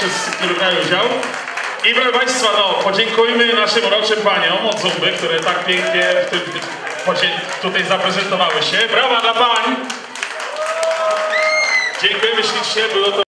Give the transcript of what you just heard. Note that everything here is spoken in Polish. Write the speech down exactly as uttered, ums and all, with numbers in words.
wszyscy, którzy brają udział. I proszę Państwa, no, podziękujmy naszym uroczym paniom od Zumby, które tak pięknie w tym, tutaj zaprezentowały się. Brawa dla pań! Dziękujemy ślicznie, było to